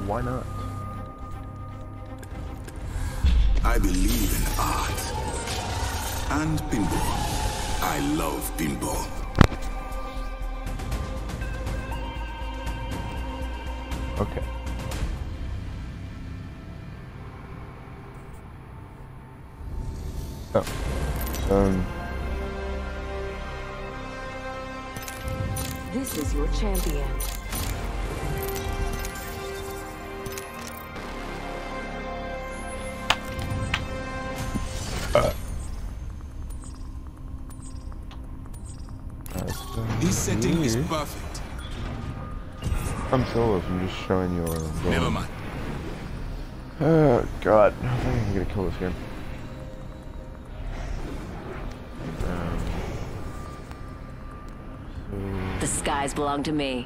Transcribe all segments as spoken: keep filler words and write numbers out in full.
Why not? I believe in art. And pinball. I love pinball. Okay. Oh. Um. This is your champion. Uh. This setting is perfect. I'm solos, I'm just showing you where I'm going. Never mind. Oh god, I think I'm gonna kill this game. Um, so... The skies belong to me.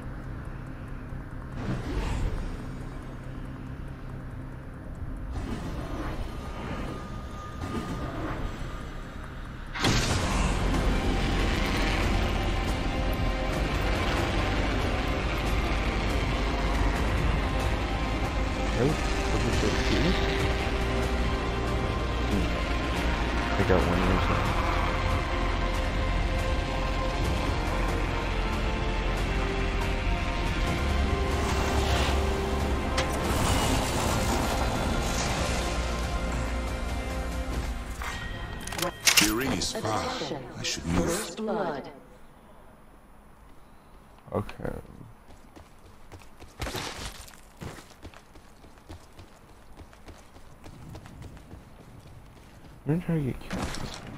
I got one reason. The ring is far. I should move. First blood. Okay. I'm gonna try to get killed.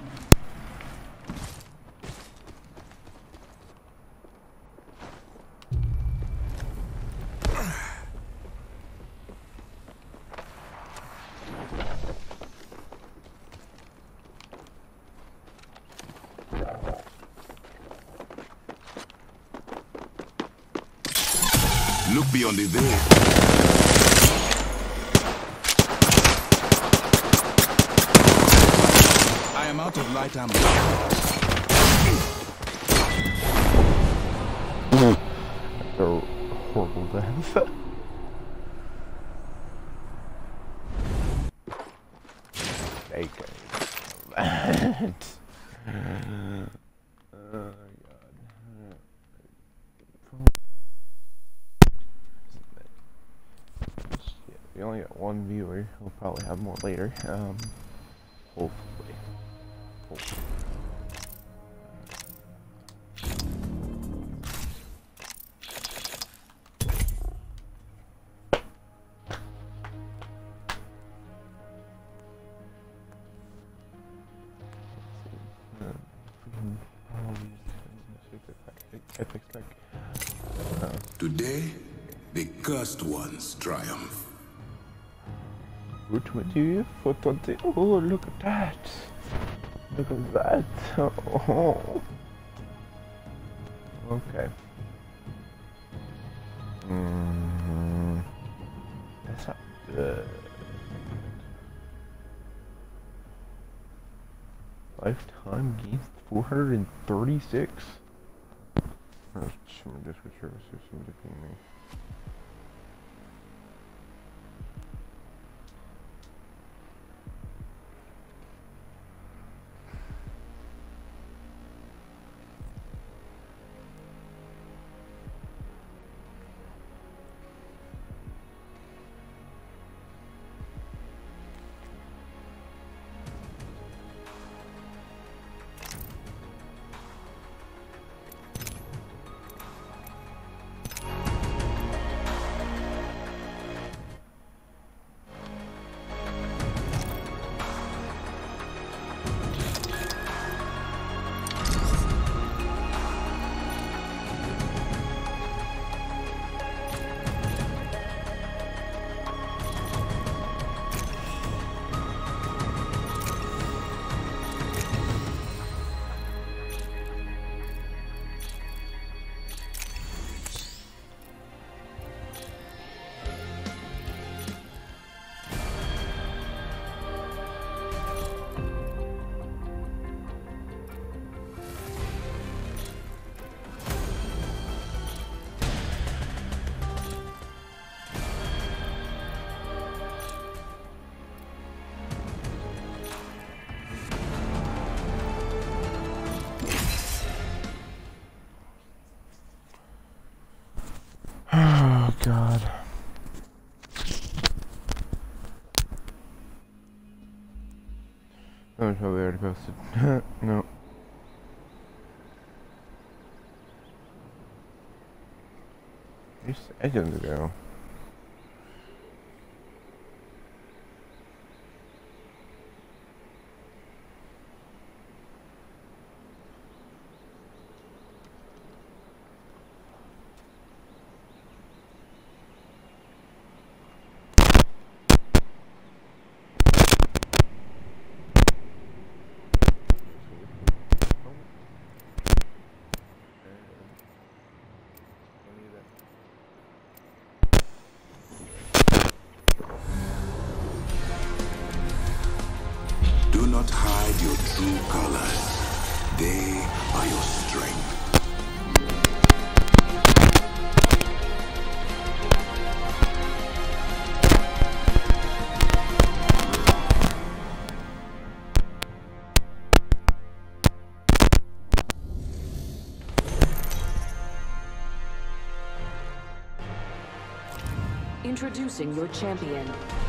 Look beyond the veil. I am out of light ammo. A horrible death. Okay. That. Oh god. Yeah, we only got one viewer. We'll probably have more later. Um, hopefully. Hopefully. Epic spec. Uh, Today, the cursed ones triumph. Which one do you put on the? Oh, look at that! Look at that! Oh. Okay. Mm, that's not good. Lifetime gains four hundred thirty-six. Consumer Discord services seem to ping me. God. I'm probably already posted. No. Three seconds ago. Do not hide your true colors. They are your strength. Introducing your champion.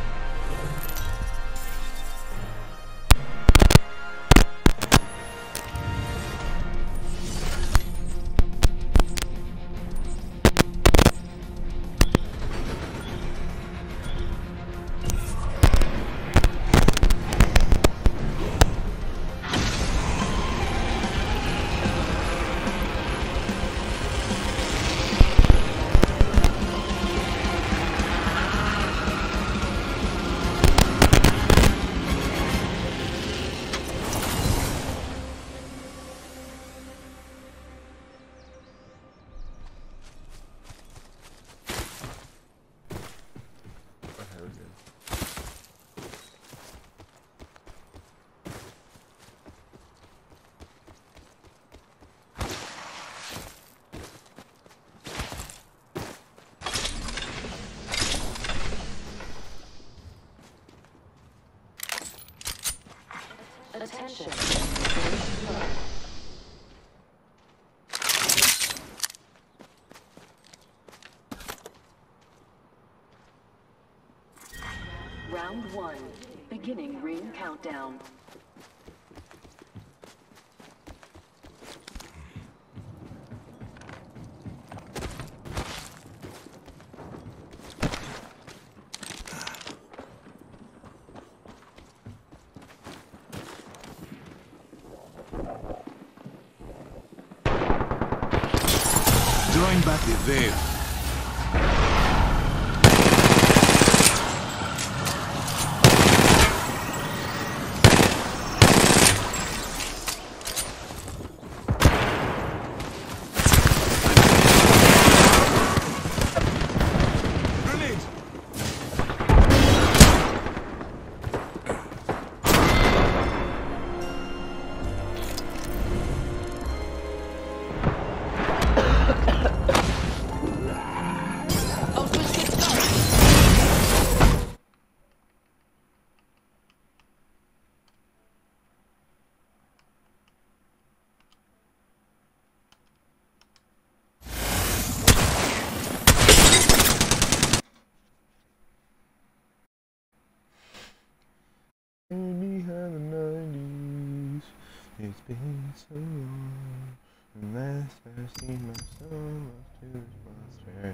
Attention. Round one. Beginning ring countdown. Drawing back the veil. Behind the nineties, it's been so long. And last I've seen my son lost to his monster.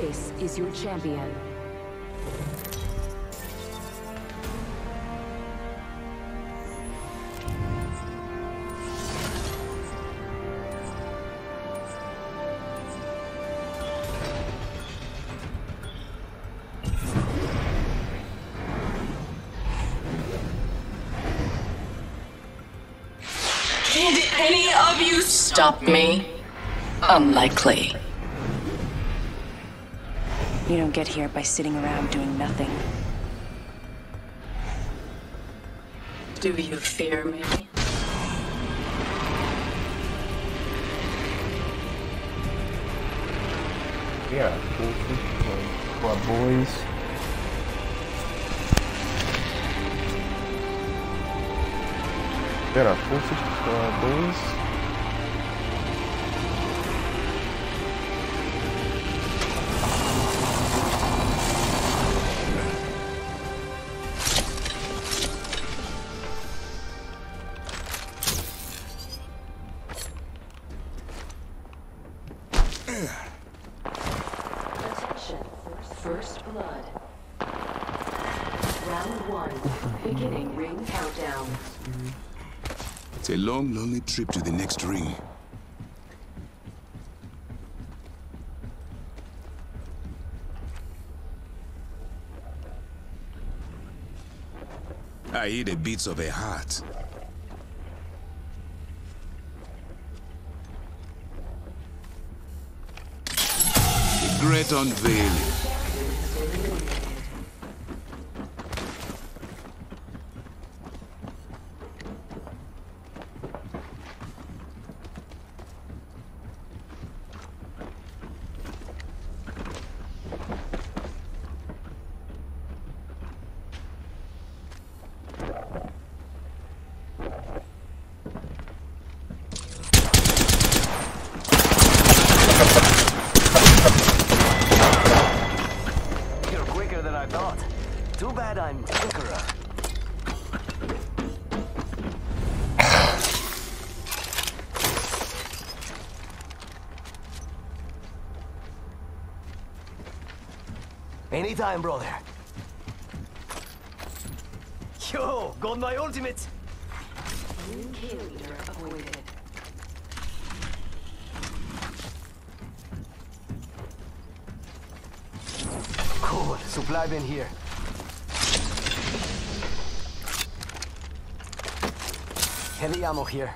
This is your champion. Did any of you stop me? Unlikely. You don't get here by sitting around doing nothing. Do you fear me? Yeah, cool. What boys? There are full uh, boys. Attention. First blood. Round one. Beginning ring countdown. It's a long, lonely trip to the next ring. I hear the beats of a heart. The great unveiling. You're quicker than I thought. Too bad I'm quicker. Anytime, brother. Yo, got my ultimate. New kill leader avoided. Cool, supply bin here. Heavy ammo here.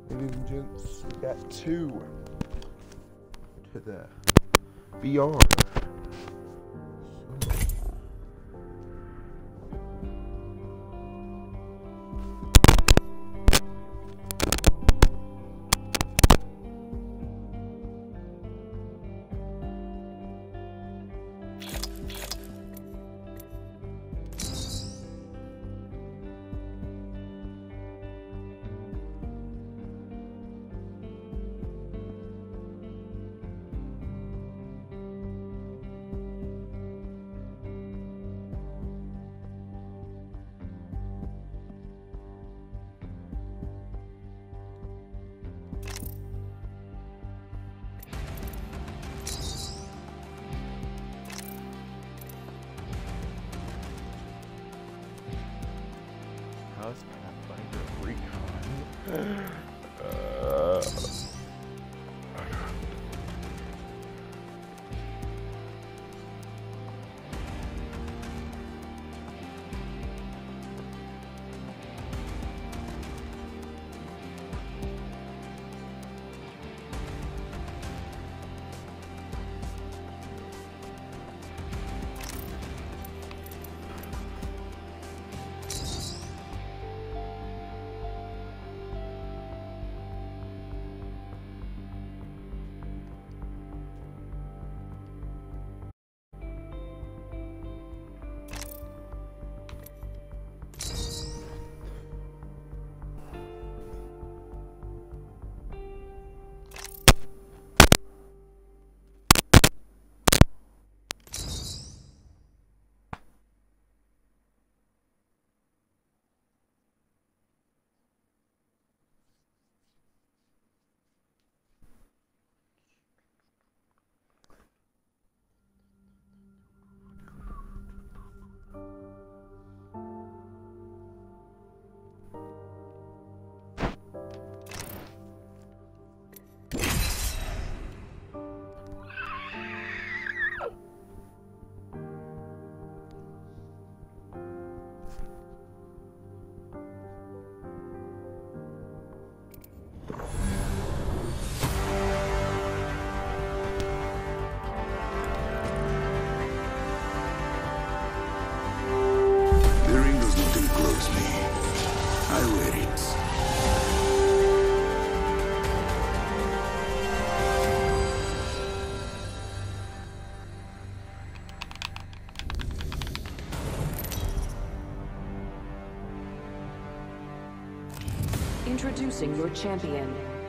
Ladies and gents, we got two to the V R. How's Pathfinder Recon? Uh, The ring does not enclose me. I wear it. Introducing your champion.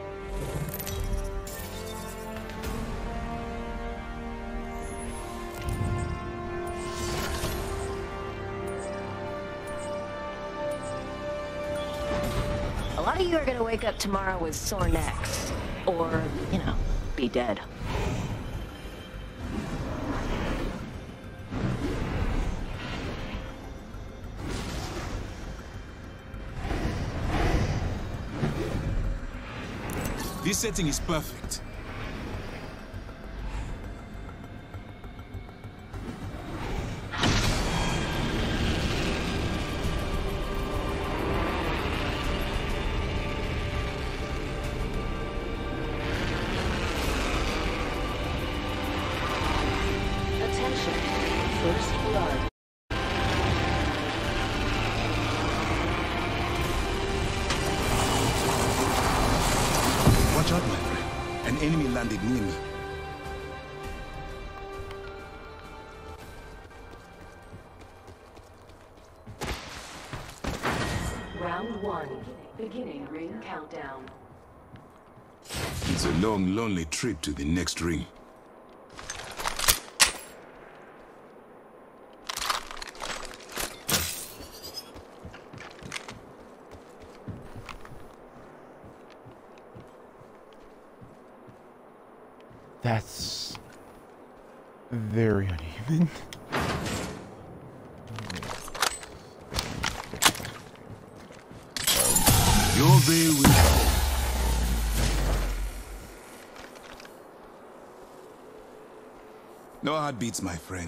A lot of you are gonna wake up tomorrow with sore necks. Or, you know, be dead. This setting is perfect. Attention. First blood. Watch out, my friend. An enemy landed near me. Round one. Beginning ring countdown. It's a long, lonely trip to the next ring. That's very uneven. Your way will go. No heartbeats, my friend.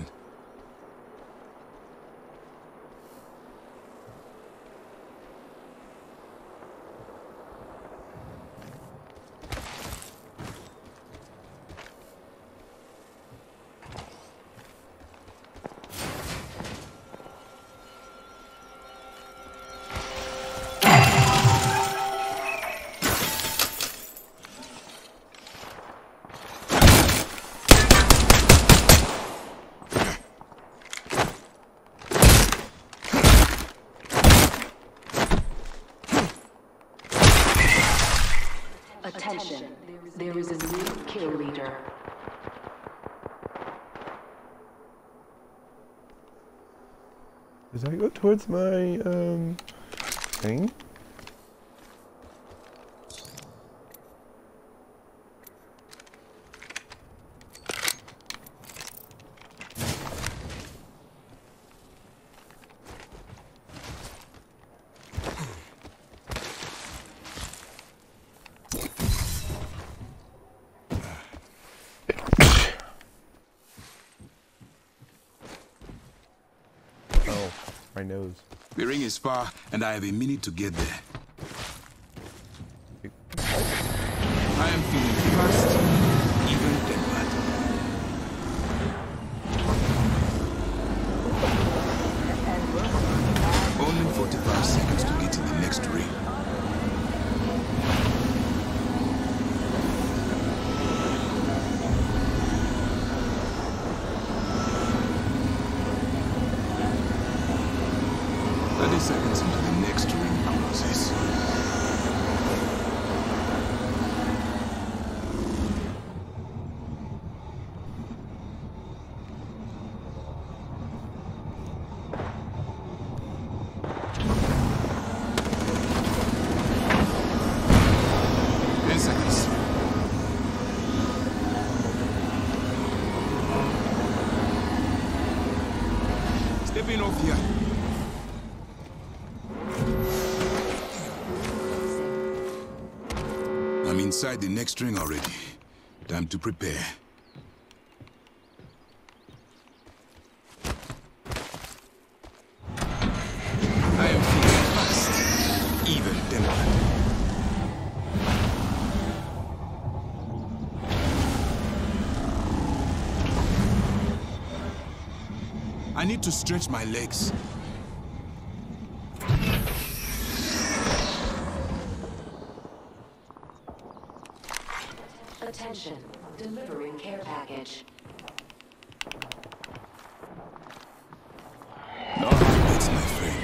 Attention, there is a new kill leader. Does that go towards my, um, thing? Oh, my nose. The ring is far, and I have a minute to get there. I am feeling fast, even tempered. Only forty-five seconds to get to the next ring. thirty seconds into the next ring closes. ten seconds. Stepping off here. I'm inside the next ring already. Time to prepare. I am feeling fast, even tempered. I need to stretch my legs. Attention, delivering care package. No, that's my friend.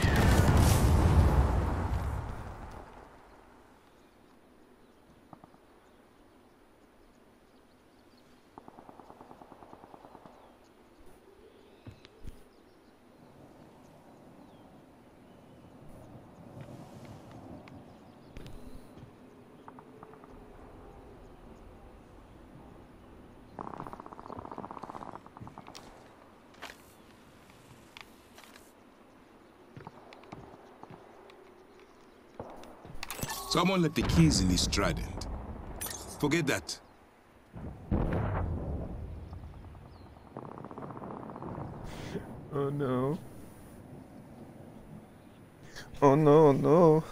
Someone left the keys in his trident. Forget that. Oh no. Oh no, no.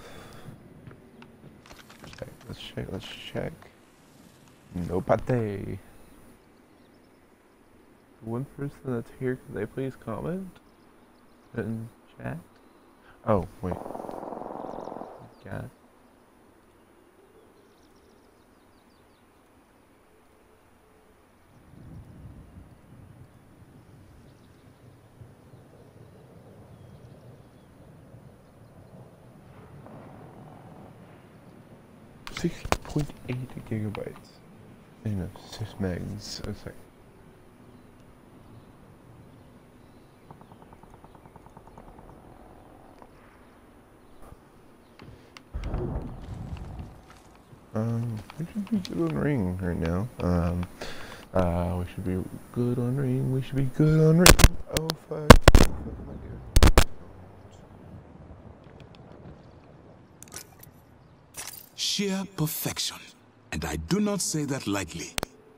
Check, let's check, let's check. No pate. One person that's here, can they please comment? In chat? Oh, wait. God. six point eight gigabytes. You know, six megs. It's like Um, we should be good on ring right now. Um, uh, we should be good on ring. We should be good on ring. Oh fuck! Oh, fuck my dear. Sheer perfection. And I do not say that lightly.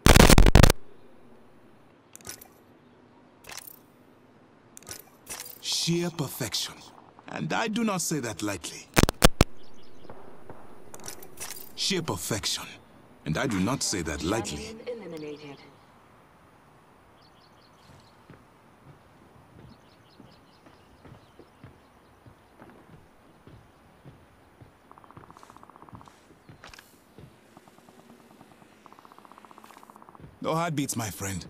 Sheer perfection. And I do not say that lightly. Sheer perfection. And I do not say that lightly. Champion eliminated. No heartbeats, my friend.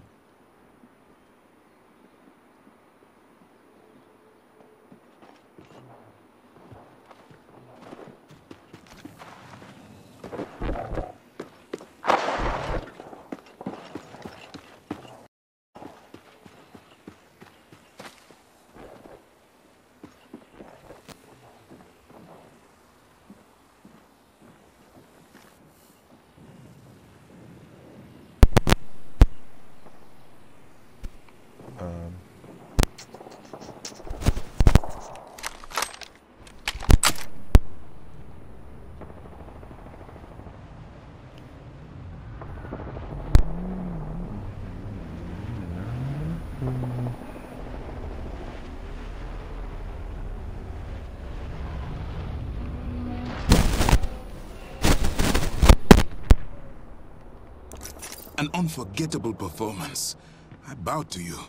An unforgettable performance. I bow to you.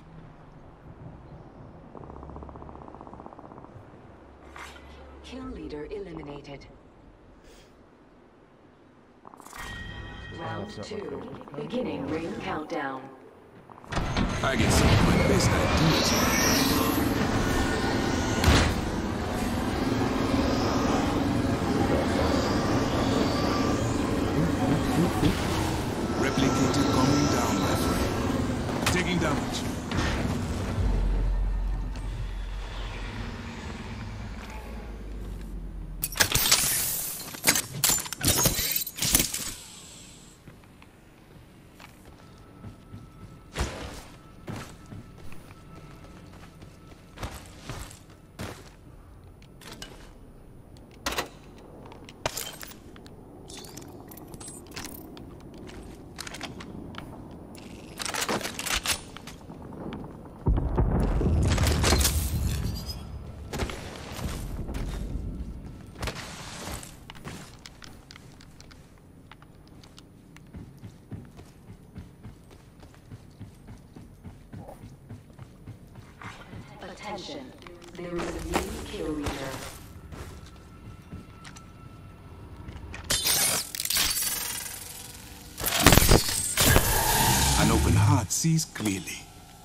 Kill leader eliminated. Round two. Beginning ring countdown. I get some of my best ideas. Replicator coming down, my friend. Taking damage. Attention, there is a new kill leader. An open heart sees clearly.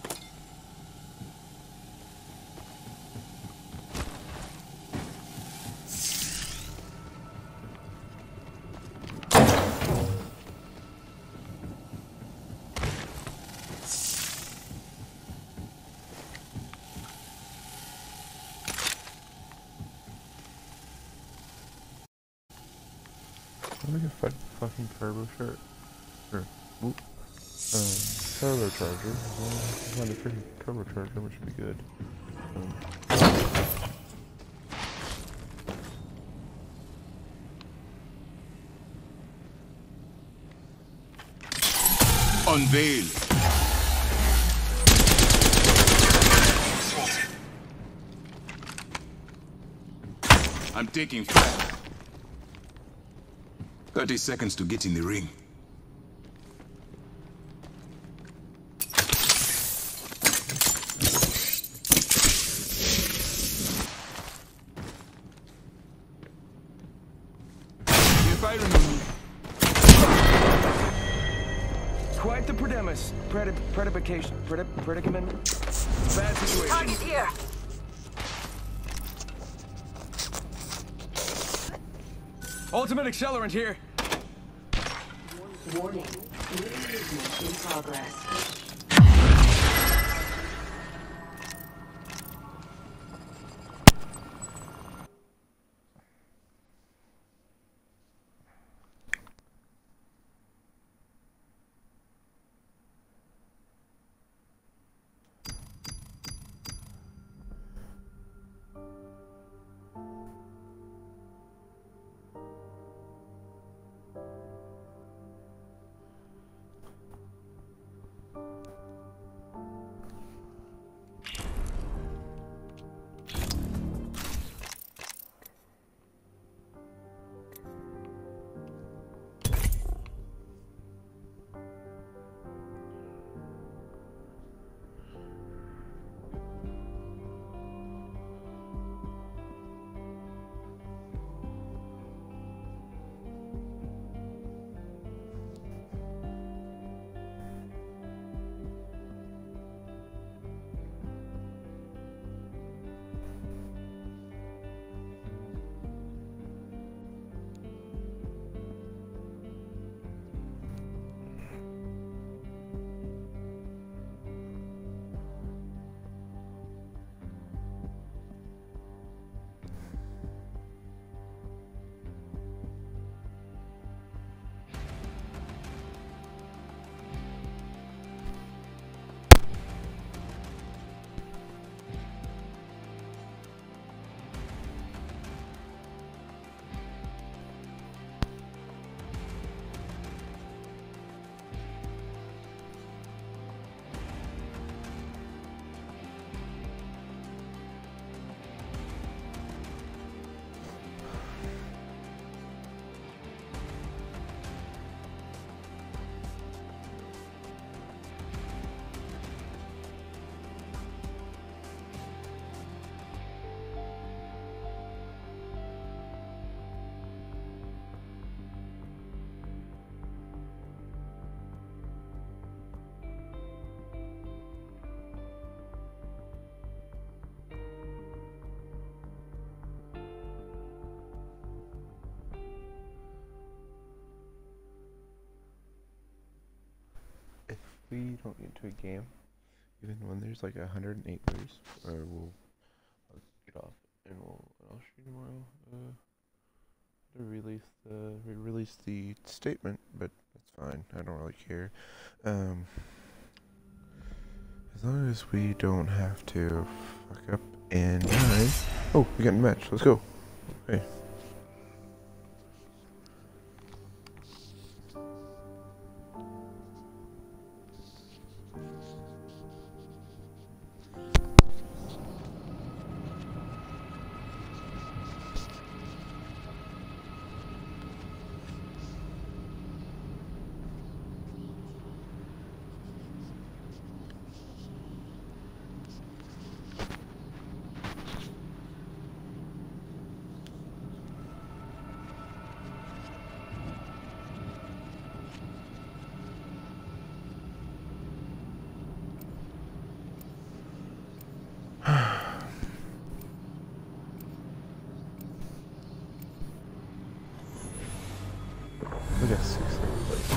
Look at fucking fucking turbo shirt. Or, whoop. Um, turbocharger. Well, if I find a freaking turbocharger, which would be good. Um, Unveil. I'm taking fire. Thirty seconds to get in the ring. If I remember. Quite the predemis. Predi predication. Predi predicament. Bad situation. Target here. Ultimate accelerant here. Warning, new movement in progress. we don't get into a game, even when there's like a hundred and eight players, or we'll I'll get off and we'll I'll show you tomorrow. Uh, to release the re release the statement, but that's fine. I don't really care. Um, as long as we don't have to fuck up and die. Oh, we got a match. Let's go. Okay. We got six things.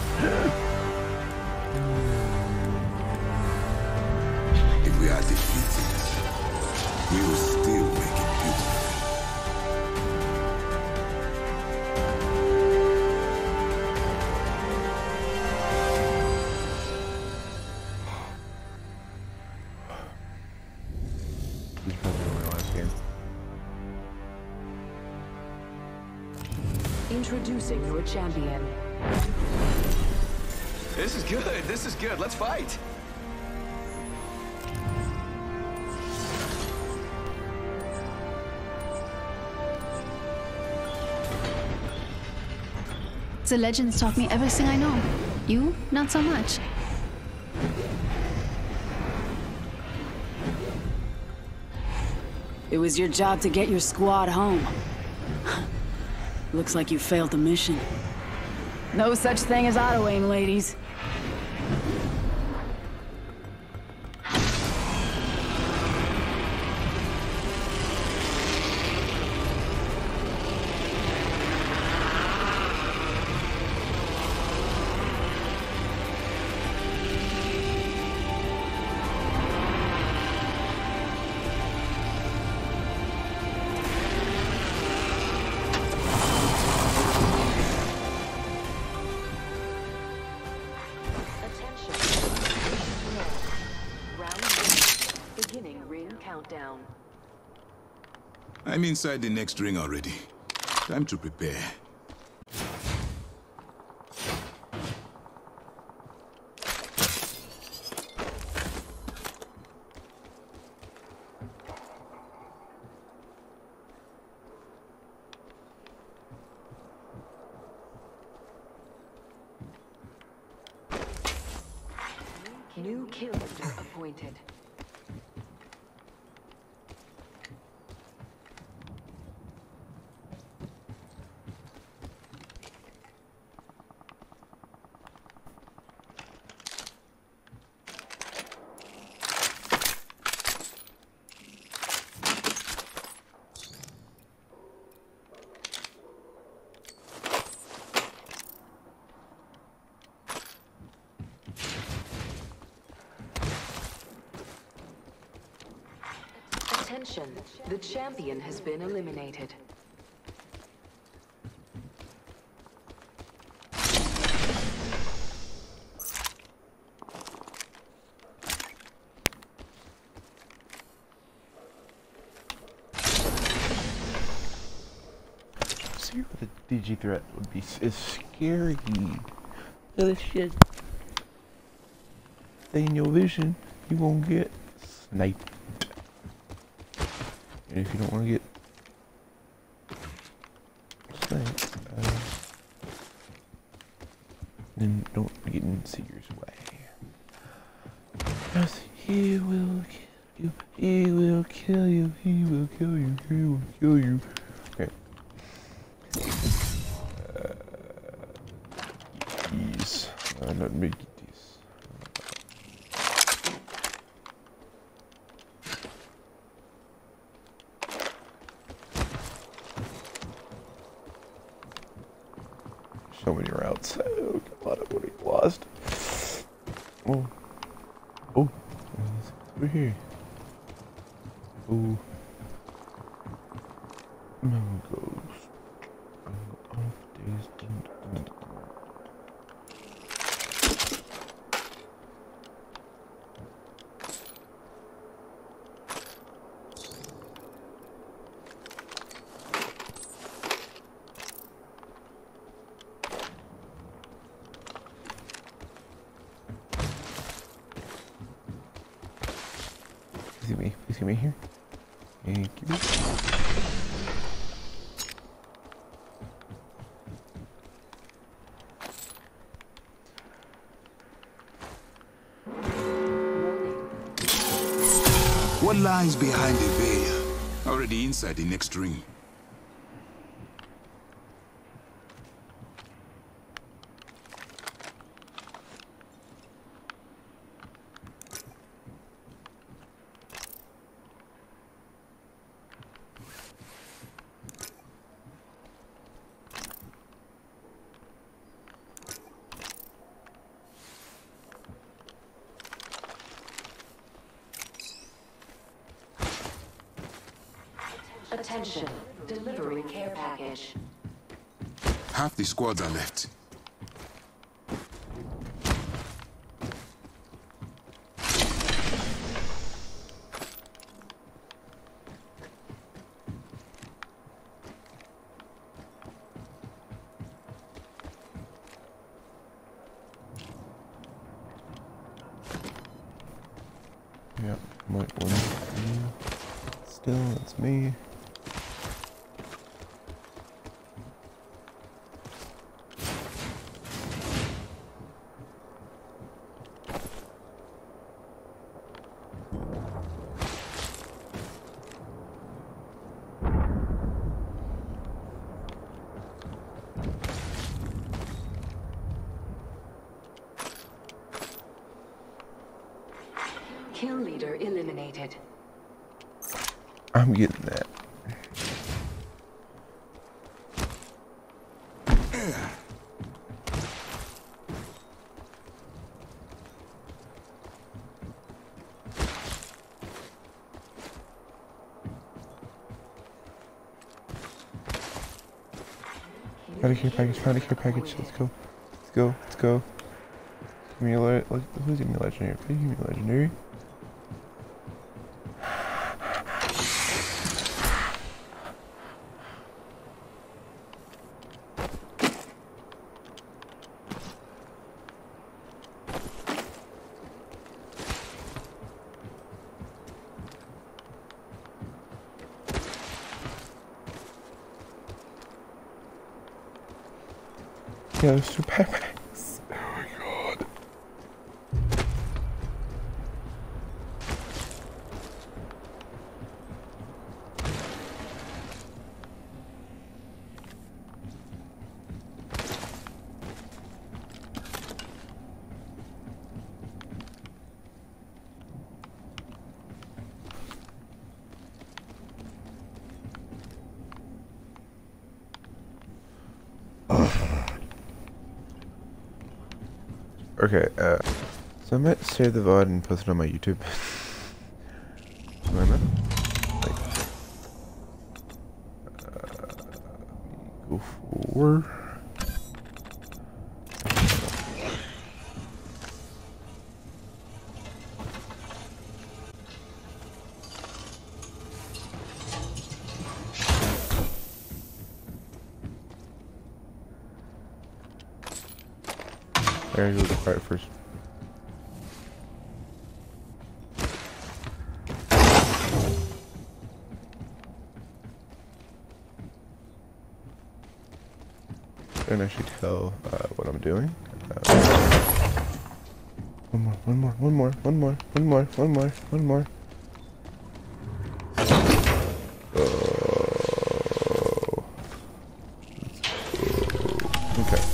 If we are defeated, we will still make it beautiful. This is probably my last game. Introducing your champion. This is good. This is good. Let's fight. The legends taught me everything I know. You, not so much. It was your job to get your squad home. Looks like you failed the mission. No such thing as auto-aim, ladies. Countdown. I'm inside the next ring already. Time to prepare. New kill leader appointed. Attention, the champion has been eliminated. See what the D G threat would be is scary. Look at this shit. Stay in your vision, you won't get sniped. And if you don't want to get sniped, uh, then don't get in Seeger's way. Yes, he will kill you, he will kill you, he will kill you, he will kill you. Okay. Uh, these, uh, not me. So many routes. Oh god, I would have lost. Oh. here. Ooh. Mangoes. Mango off days. Dun, dun, dun. See me, you see me here? Thank you. What lies behind the veil? Already inside the next ring. Attention, delivering care package. Half the squads are left. Yep, might one. Still, it's me. Kill leader eliminated. I'm getting that. Found a care package, found a care package. Let's go. Let's go. Let's go. Give me a le like, who's giving me a legendary? Please give me a legendary. Yeah, there's two backpacks. Oh my god. Okay, uh, so I might save the V O D and post it on my YouTube. Why not? Like, uh, go for. I gotta go to quiet first. I can actually tell uh, what I'm doing. Uh, one more, one more, one more, one more, one more, one more, one more. Oh. Okay.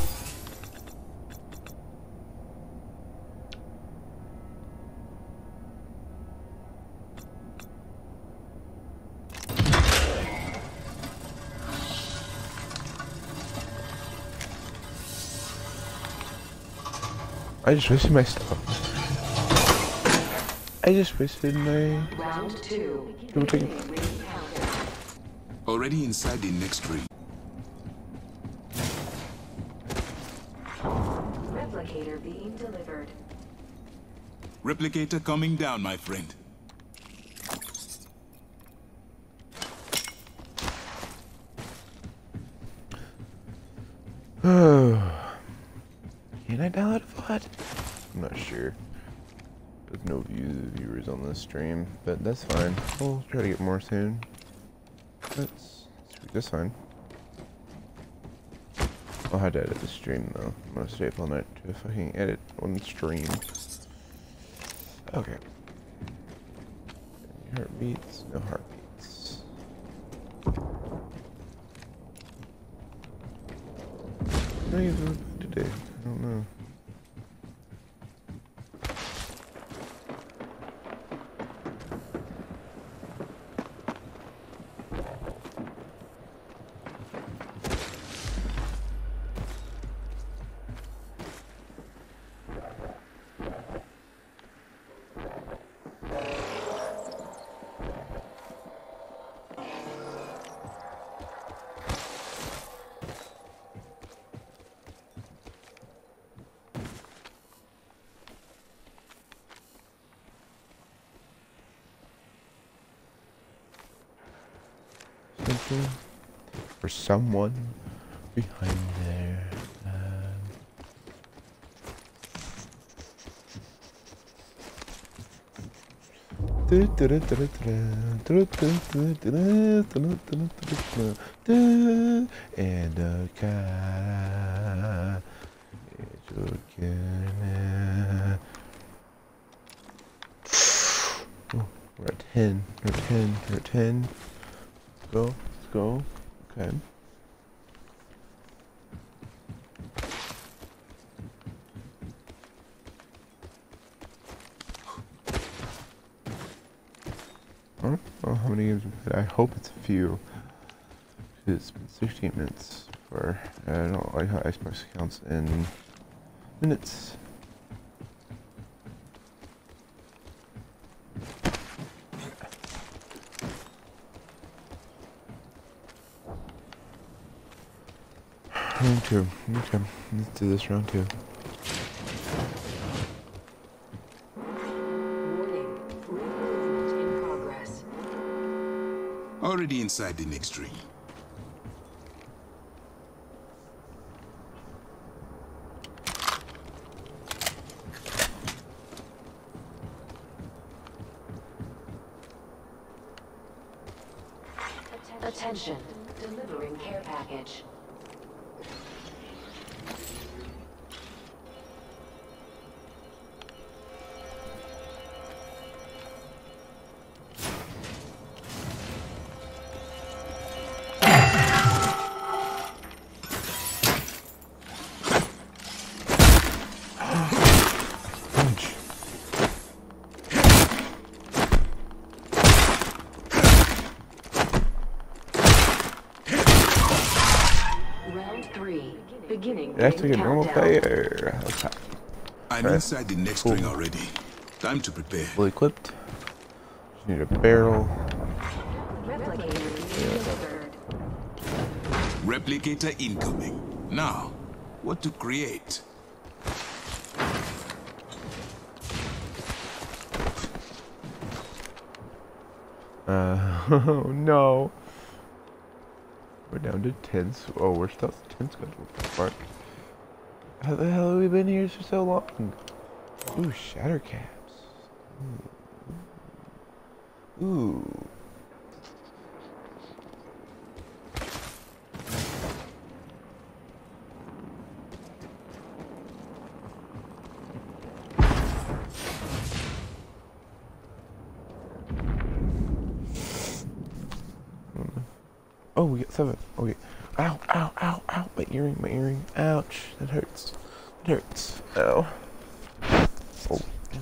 I just wasted my stuff. I just wasted my Round two. double take. Beginning ring countdown. Already inside the next ring. Replicator being delivered. Replicator coming down, my friend. Can I download a V O D? I'm not sure. There's no view viewers on this stream, but that's fine. We'll try to get more soon. That's sweet. That's fine. I'll have to edit the stream though. I'm gonna stay up all night to fucking edit on the stream. Okay. Any heartbeats? No heartbeats. What are you doing today? I don't know. Something or someone behind there. Um. And a cat is looking. Oh, we're at ten. We're at ten. We're at ten. Go, let's go. Okay. I don't know how many games we've played. I hope it's a few. It's been sixteen minutes for. I don't like how Xbox counts in minutes. Round two. Okay, let's do this round two. Warning. Movement in progress. Already inside the next ring. Attention. Delivering care package. Beginning That's like a normal countdown. player. Okay. I'm Okay. inside the next Cool. ring already. Time to prepare. Fully equipped. Just need a barrel. Replicator being delivered. Replicator incoming. Now, what to create? Uh, oh no. We're down to ten. Oh, we're still at ten schedule. Fuck. How the hell have we been here for so long? Ooh, shatter caps. Ooh. Ooh. Oh, we get seven. Okay. Ow, ow, ow, ow. My earring, my earring. Ouch. That hurts. That hurts. Ow. Oh.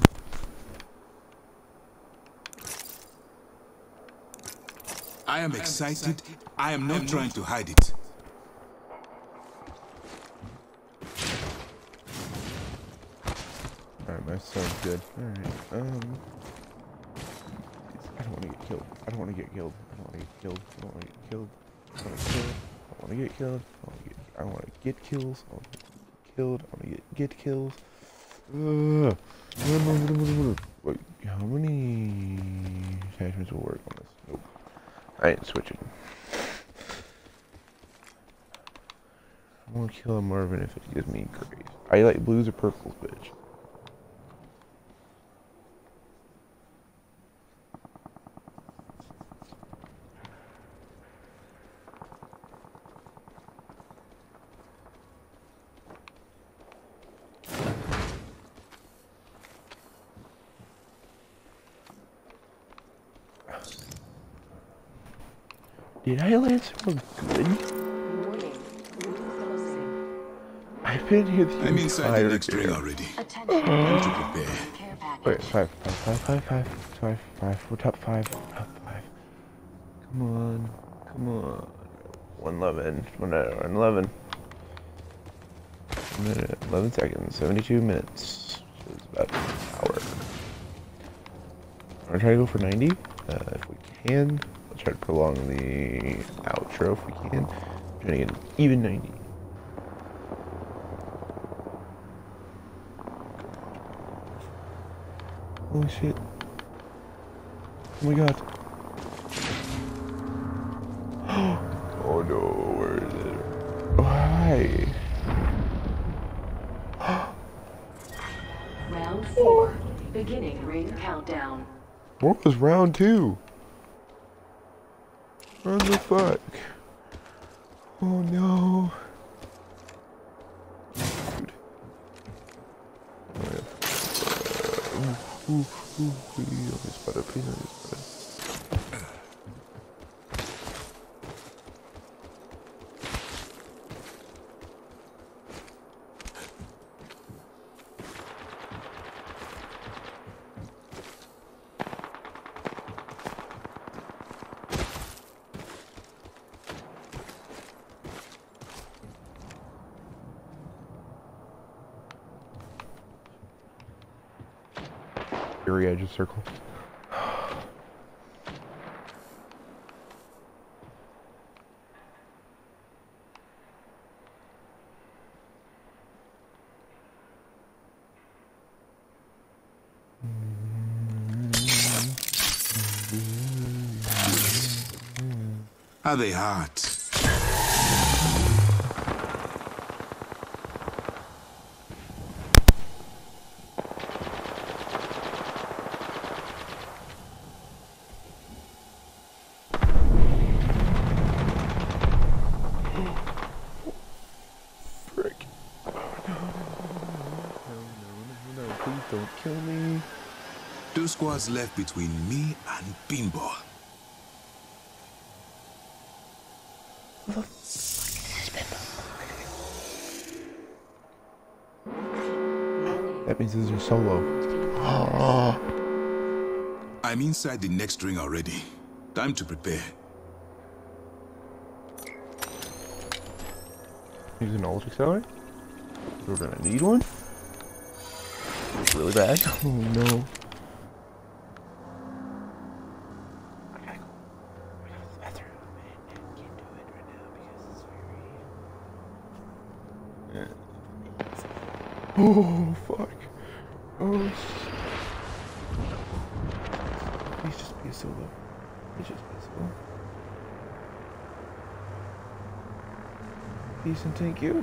I am excited. I am not trying to hide it. Alright, my sounds good. Alright. Um. want to get killed. I don't want to get killed. I don't want to get killed. I don't want to get killed. I don't want to kill. I want to get killed. I want to get kills. I want to get killed. I want to get get kills. Ugh. Wait, how many attachments will work on this? Nope. I ain't switching. I want to kill a Marvin if it gives me grace. I like blues or purples, bitch. Did I land someone good? I've been here the I'm inside the next ring game. already. Attention. Time to prepare. Care Wait, package. five, five, five, five, five, five, five. We're top five, top five. Come on, come on. One eleven, one eleven. One minute, eleven seconds, seventy-two minutes. So it's about an hour. I'm gonna try to go for ninety, uh, if we can. Let's try to prolong the outro if we can. I'm trying to get an even ninety. Holy shit. Oh my god. Oh no, where is it? Why? Round four. Beginning ring countdown. What was round two? What the fuck? Oh no. Dude. Oh yeah. Uh, ooh, ooh, please don't get spotted, please don't get spotted. Very edge of circle. Are they hot? Frick. Oh no. No, no, no, no, please don't kill me. Two squads left between me and Pinball. That means this is solo. I'm inside the next ring already. Time to prepare. Use an ult accelerator? We're gonna need one? It's really bad. Oh no. I gotta go. I gotta go to the bathroom. I can't do it right now because it's very... Yeah. Oh, fuck. Oh, shit. Please just be a solo. Please just be a solo. Peace and thank you.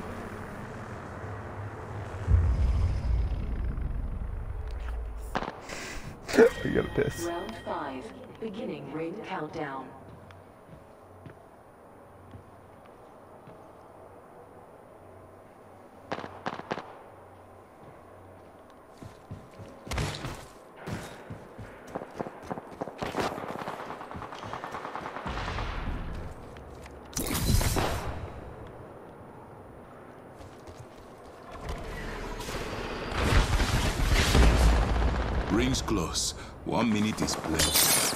I gotta piss. Round five. Beginning ring countdown. Rings close. One minute is plenty.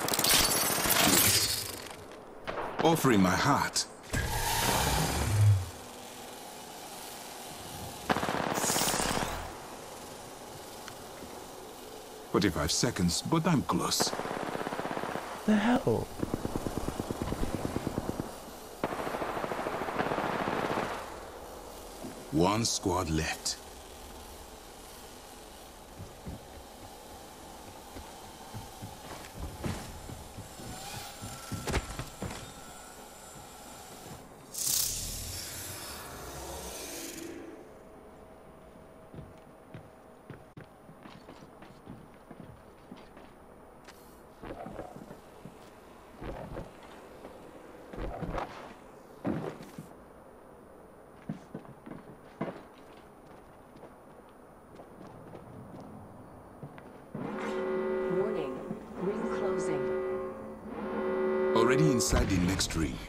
Offering my heart. Forty-five seconds, but I'm close. the hell? One squad left. Warning. Ring closing. Already inside the next ring.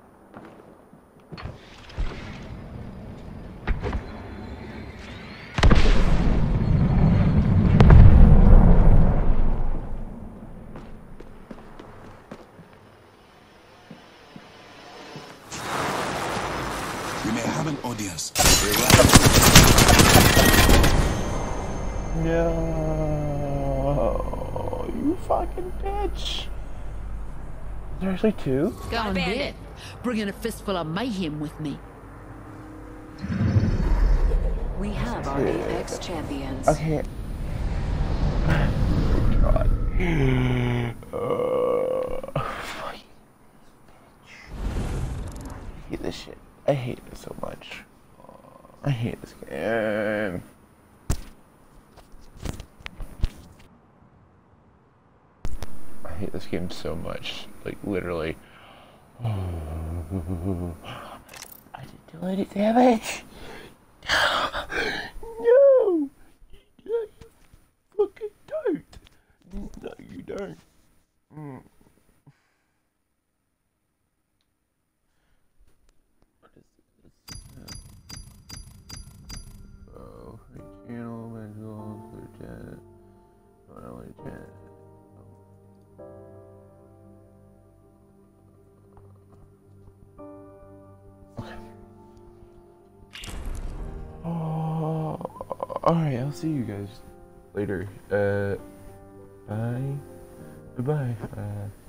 We may have an audience. No, you fucking bitch. There's actually two? Go on, Bandit. Bringing a fistful of mayhem with me. We have our Apex champions. Okay. Oh, God. Uh, fucking bitch. I hate this shit. I hate it so much. I hate this game. I hate this game so much. Like, literally. I didn't do it, damn it! No! No, you fucking don't! No, you don't. Mm. What is this? Uh, oh, hey, channel, manual, for Janet. Not only Janet. Oh, alright, I'll see you guys later. Uh, bye. Goodbye. Uh,